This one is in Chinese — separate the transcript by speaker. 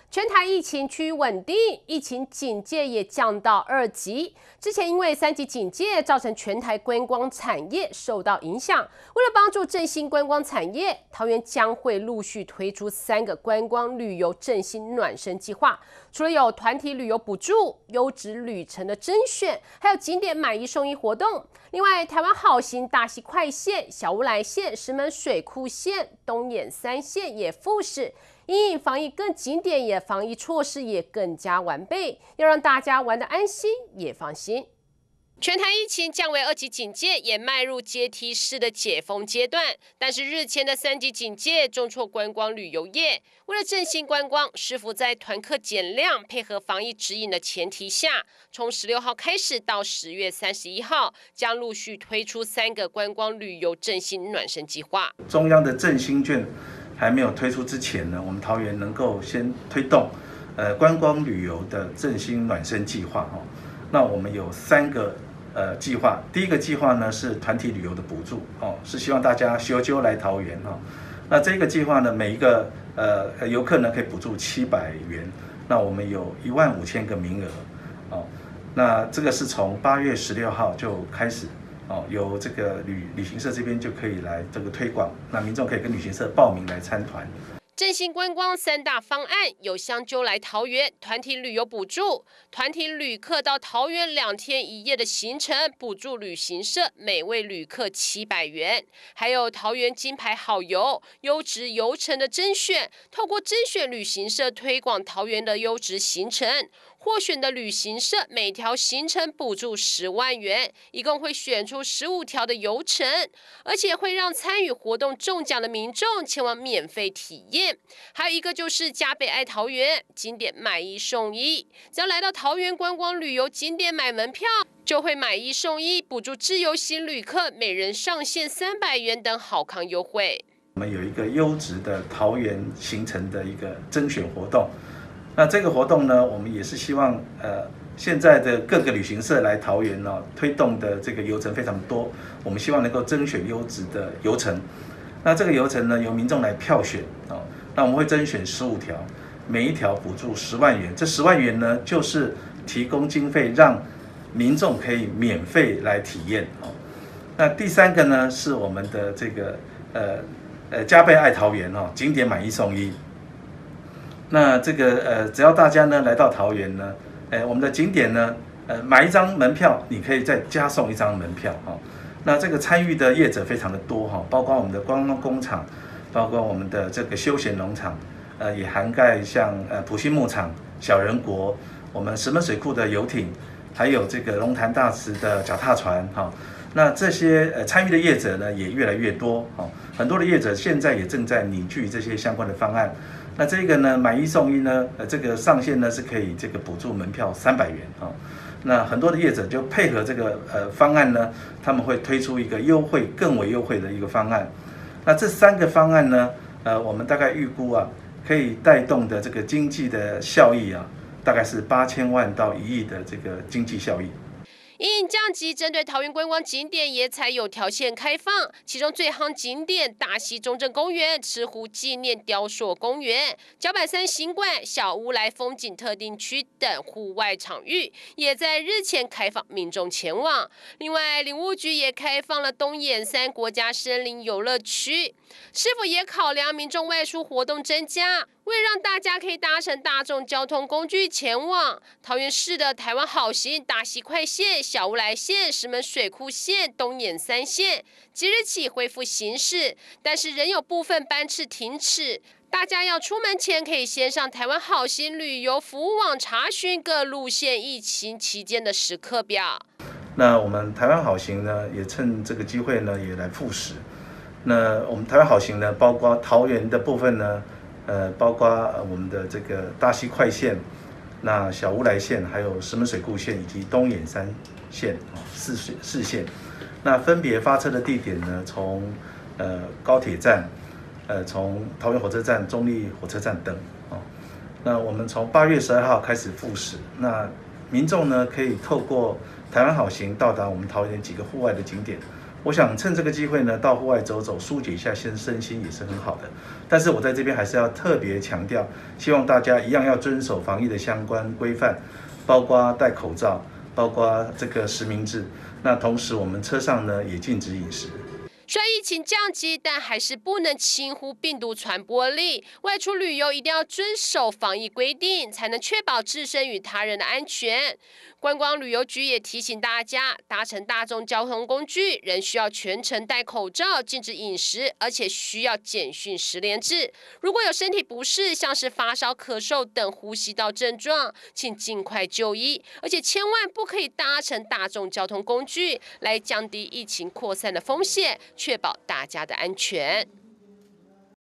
Speaker 1: 全台疫情趋于稳定，疫情警戒也降到2级。之前因为3级警戒，造成全台观光产业受到影响。为了帮助振兴观光产业，桃园将会陆续推出3个观光旅游振兴暖身计划。除了有团体旅游补助、优质旅程的甄选，还有景点买1送1活动。另外，台湾好行大溪快线、小乌来线、石门水库线、东眼3线也复驶。因应防疫，更景点也防疫措施也更加完备，要让大家玩得安心也放心。全台疫情降为2级警戒，也迈入阶梯式的解封阶段。但是日前的3级警戒重挫观光旅游业。为了振兴观光，市府在团客减量、配合防疫指引的前提下，从16号开始到10月31号，将陆续推出3个观光旅游振兴暖身计划。
Speaker 2: 中央的振兴券还没有推出之前呢，我们桃园能够先推动观光旅游的振兴暖身计划哦。那我们有3个计划，第一个计划呢是团体旅游的补助哦，是希望大家揪来桃园哦。那这个计划呢，每一个游客呢可以补助700元，那我们有15000个名额哦。那这个是从8月16号就开始。哦，由这个旅行社这边就可以来这个推广，那民众可以跟旅行社报名来参团。
Speaker 1: 振兴观光3大方案有香揪来桃园团体旅游补助，团体旅客到桃园2天1夜的行程，补助旅行社每位旅客700元，还有桃园金牌好游优质游程的甄选，透过甄选旅行社推广桃园的优质行程。获选的旅行社每条行程补助10万元，一共会选出15条的游程，而且会让参与活动中奖的民众前往免费体验。还有一个就是加倍爱桃园，景点买1送1，只要来到桃园观光旅游景点买门票，就会买1送1，补助自由行旅客每人上限300元等好康优惠。
Speaker 2: 我们有一个优质的桃园行程的一个甄选活动。那这个活动呢，我们也是希望现在的各个旅行社来桃园哦，推动的这个游程非常多，我们希望能够甄选优质的游程。那这个游程呢，由民众来票选哦，那我们会甄选15条，每一条补助10万元。这10万元呢，就是提供经费让民众可以免费来体验哦。那第3个呢，是我们的这个加倍爱桃园哦，景点买1送1。那这个只要大家呢来到桃园呢，我们的景点呢，买1张门票，你可以再加送1张门票哈。那这个参与的业者非常的多哈，包括我们的观光工厂，包括我们的这个休闲农场，也涵盖像埔心牧场、小人国，我们石门水库的游艇，还有这个龙潭大池的脚踏船哈。那这些参与的业者呢也越来越多哈，很多的业者现在也正在拟具这些相关的方案。那这个呢，买1送1呢，这个上限呢是可以这个补助门票300元啊。那很多的业者就配合这个方案呢，他们会推出一个优惠更为优惠的一个方案。那这3个方案呢，我们大概预估啊，可以带动的这个经济的效益啊，大概是8000万到1亿的这个经济效益。
Speaker 1: 因应降级，针对桃园观光景点也采有条线开放，其中最夯景点大溪中正公园、慈湖纪念雕塑公园、脚板山行馆、小乌来风景特定区等户外场域，也在日前开放民众前往。另外，林务局也开放了东眼山国家森林游乐区，是否也考量民众外出活动增加？为了让大家可以搭乘大众交通工具前往，桃园市的台湾好行大溪快线、小乌来线、石门水库线、东眼3线即日起恢复行驶，但是仍有部分班次停驶。大家要出门前可以先上台湾好行旅游服务网查询各路线疫情期间的时刻表。
Speaker 2: 那我们台湾好行呢，也趁这个机会呢，也来复驶。那我们台湾好行呢，包括桃园的部分呢。包括我们的这个大溪快线、那小乌来线，还有石门水库线以及东眼3线四线，那分别发车的地点呢，从高铁站，从桃园火车站、中立火车站等哦。那我们从8月12号开始复驶，那民众呢可以透过台湾好行到达我们桃园几个户外的景点， 我想趁这个机会呢，到户外走走，疏解一下身心也是很好的。但是我在这边还是要特别强调，希望大家一样要遵守防疫的相关规范，包括戴口罩，包括这个实名制。那同时我们车上呢也禁止饮食。
Speaker 1: 虽然疫情降级，但还是不能轻忽病毒传播力。外出旅游一定要遵守防疫规定，才能确保自身与他人的安全。观光旅游局也提醒大家，搭乘大众交通工具仍需要全程戴口罩，禁止饮食，而且需要简讯10连制。如果有身体不适，像是发烧、咳嗽等呼吸道症状，请尽快就医，而且千万不可以搭乘大众交通工具，来降低疫情扩散的风险，确保大家的安全。